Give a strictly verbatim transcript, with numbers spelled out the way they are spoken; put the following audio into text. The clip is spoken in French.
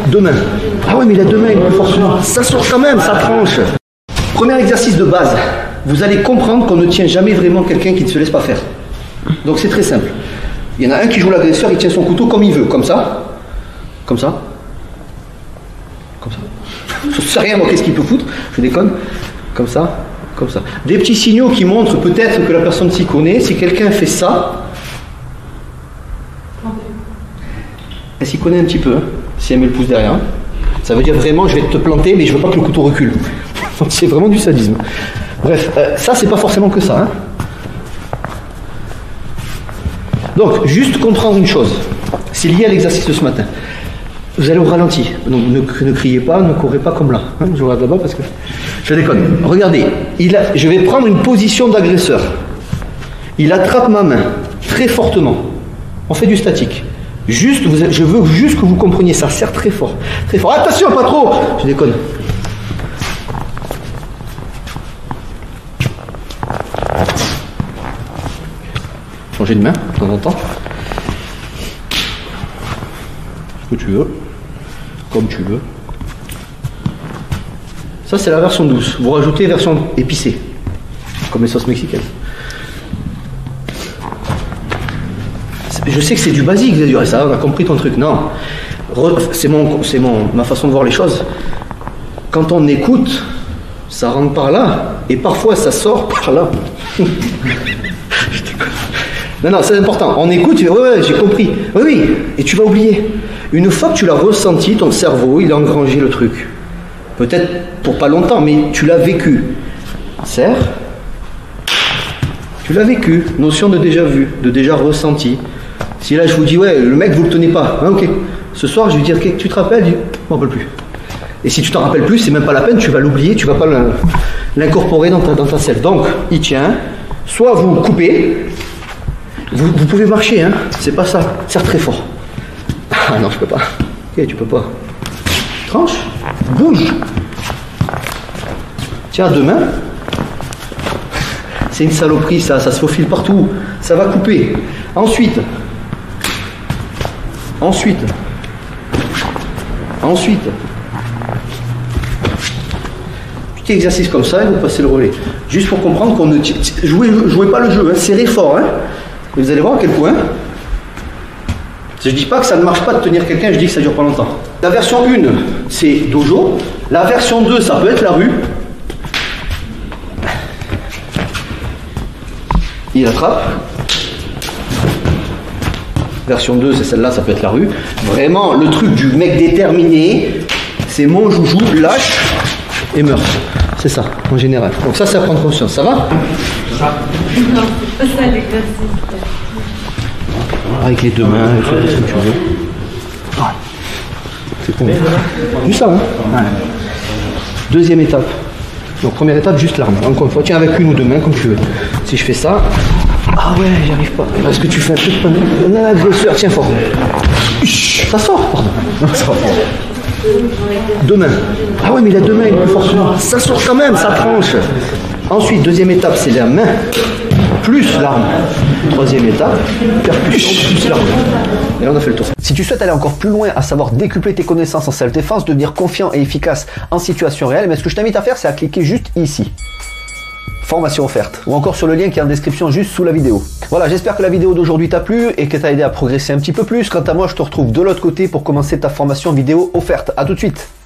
Deux mains. Ah ouais, mais il a deux mains, il est plus fort que moi. Ça sort quand même, ça tranche. Premier exercice de base. Vous allez comprendre qu'on ne tient jamais vraiment quelqu'un qui ne se laisse pas faire. Donc c'est très simple. Il y en a un qui joue l'agresseur, il tient son couteau comme il veut, comme ça. Comme ça. Comme ça. Je ne sais rien, moi, qu'est-ce qu'il peut foutre. Je déconne. Comme ça. Comme ça. Des petits signaux qui montrent peut-être que la personne s'y connaît. Si quelqu'un fait ça, elle s'y connaît un petit peu. Hein, si elle met le pouce derrière. Hein. Ça veut dire vraiment, je vais te planter, mais je veux pas que le couteau recule. C'est vraiment du sadisme. Bref, euh, ça, c'est pas forcément que ça. Hein. Donc, juste comprendre une chose. C'est lié à l'exercice de ce matin. Vous allez au ralenti. Donc, ne, ne criez pas, ne courez pas comme là. Hein, je regarde là-bas parce que... Je déconne. Regardez, il a, je vais prendre une position d'agresseur. Il attrape ma main très fortement. On fait du statique. Juste, vous, je veux juste que vous compreniez ça. Serre très fort. Très fort. Attention, pas trop. Je déconne. Changer de main de temps en temps. Ce que tu veux. Comme tu veux. Ça, c'est la version douce. Vous rajoutez version épicée. Comme les sauces mexicaines. Je sais que c'est du basique, ça, on a compris ton truc. Non. C'est mon, c'est mon, ma façon de voir les choses. Quand on écoute, ça rentre par là. Et parfois, ça sort par là. Non, non, c'est important. On écoute, tu fais, ouais, ouais, j'ai compris. Oui, oui, et tu vas oublier. Une fois que tu l'as ressenti, ton cerveau, il a engrangé le truc. Peut-être pour pas longtemps, mais tu l'as vécu. Serre. Tu l'as vécu. Notion de déjà vu, de déjà ressenti. Si là, je vous dis, ouais, le mec, vous le tenez pas. Hein, ok. Ce soir, je vais dire, tu te rappelles? Je ne m'en rappelle plus. Et si tu t'en rappelles plus, c'est même pas la peine, tu vas l'oublier, tu vas pas l'incorporer dans ta, dans ta selle. Donc, il tient. Soit vous coupez. Vous, vous pouvez marcher, hein, c'est pas ça. Serre très fort. Ah non, je peux pas. Ok, tu peux pas. Tranche, bouge. Tiens, deux mains. C'est une saloperie, ça, ça se faufile partout. Ça va couper. Ensuite. Ensuite. Ensuite. Petit exercice comme ça et vous passez le relais. Juste pour comprendre qu'on ne... Jouez, jouez pas le jeu, hein, serrez fort, hein. Vous allez voir à quel point. Je ne dis pas que ça ne marche pas de tenir quelqu'un, je dis que ça dure pas longtemps. La version un, c'est dojo. La version deux, ça peut être la rue. Il attrape. Version deux, c'est celle-là, ça peut être la rue. Vraiment, le truc du mec déterminé, c'est mon joujou, lâche et meurt. C'est ça, en général. Donc ça, c'est à prendre conscience. Ça va? Non, pas ça l'exercice. Avec les deux mains, avec ce que tu veux. Ah. C'est bon. Juste ça, hein? Ouais. Deuxième étape. Donc première étape, juste l'arme. Encore une fois, tiens avec une ou deux mains comme tu veux. Si je fais ça, ah ouais, j'y arrive pas. Parce que tu fais un truc de l'agresseur, tiens fort. Ça sort, pardon. Non, ça sort. Deux mains. Ah ouais, mais il a deux mains, il est plus fort que moi. Ça sort quand même, ça tranche. Ensuite, deuxième étape, c'est la main plus l'arme. Troisième étape, percussion plus l'arme. Et là, on a fait le tour. Si tu souhaites aller encore plus loin, à savoir décupler tes connaissances en self-défense, devenir confiant et efficace en situation réelle, mais ce que je t'invite à faire, c'est à cliquer juste ici. Formation offerte, ou encore sur le lien qui est en description juste sous la vidéo. Voilà, j'espère que la vidéo d'aujourd'hui t'a plu et que t'a aidé à progresser un petit peu plus. Quant à moi, je te retrouve de l'autre côté pour commencer ta formation vidéo offerte. À tout de suite.